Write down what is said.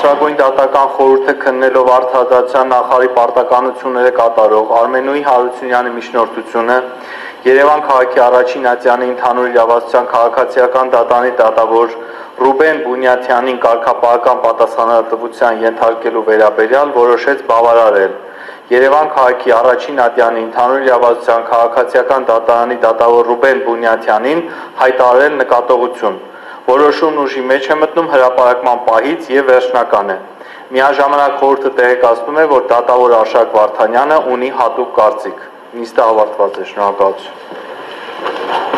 Բարձրագույն դատական խորհուրդը քննելով արդարադատության նախարարի պարտականությունները կատարող Արմենուհի Հարությունյանի միջնորդությունը Երևան քաղաքի առաջին ատյանի ընդհանուր իրավասության քաղաքացիական դատարանի դատավոր Ռուբեն Բունիաթյանին կարգապահական պատասխանատվության ենթարկելու վերաբերյալ որոշեց բավարարել Երևան քաղաքի առաջին ատյանի ընդհանուր իրավասության քաղաքացիական դատարանի դատավոր Ռուբեն Բունիաթյանին հայտարարել նկատողություն Որոշումն ուժի մեջ է մտնում հրապարակման պահից եւ վերջնական է։ Միաժամանակ խորհուրդը տեղեկացնում է, որ դատավոր Արշակ Վարդանյանը ունի հատուկ կարծիք։ Նիստը ավարտված է, շնորհակալություն։